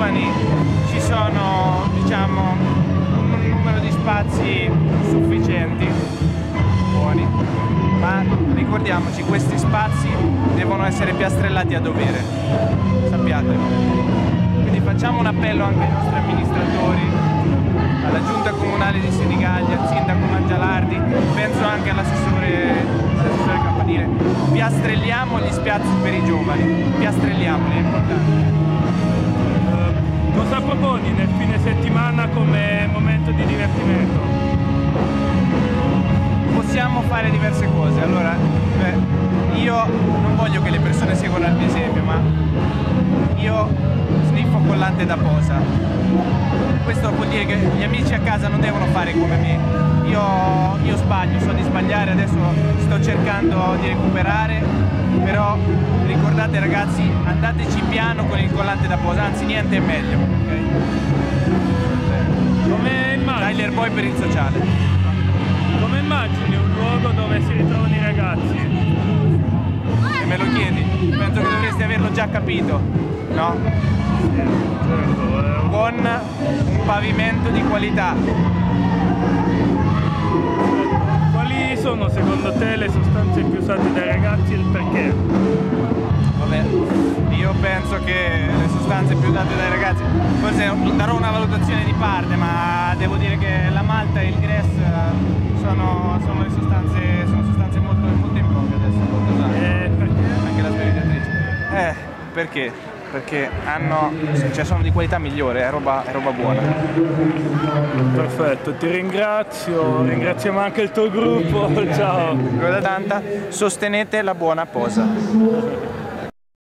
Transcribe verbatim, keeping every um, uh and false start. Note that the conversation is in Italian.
giovani ci sono, diciamo, un numero di spazi sufficienti, buoni, ma ricordiamoci, questi spazi devono essere piastrellati a dovere, sappiatelo. Quindi facciamo un appello anche ai nostri amministratori, alla giunta comunale di Senigallia, al sindaco Mangialardi, penso anche all'assessore, all'assessore Campanile. Piastrelliamo gli spazi per i giovani, piastrelliamoli, è importante. Uh, cosa proponi nel fine settimana come momento di divertimento? Possiamo fare diverse cose. Allora, beh, io non voglio che le persone seguano il mio esempio, ma io sniffo collante da posa. Questo vuol dire che gli amici a casa non devono fare come me. Io, io sbaglio, so di sbagliare, adesso sto cercando di recuperare, però ricordate ragazzi, andateci piano con il collante da posa, anzi niente è meglio. Okay? Come immagini? Tyler Boy per il sociale. Come immagini un luogo dove si ritrovano i ragazzi? E me lo chiedi? Penso che dovresti averlo già capito, no? Sì, certo. Eh. Con un pavimento di qualità. Quali sono secondo te le sostanze più usate dai ragazzi e il perché? Vabbè, io penso che le sostanze più usate dai ragazzi, forse darò una valutazione di parte, ma devo dire che la malta e il grass sono, sono le sostanze, sono sostanze molto, molto in voga adesso, molto usate. E perché? Anche la sberigliatrice. Eh, perché? Perché hanno, cioè sono di qualità migliore, è roba, è roba buona. Perfetto, ti ringrazio, ringraziamo anche il tuo gruppo, ciao. Guarda tanta, sostenete la buona posa.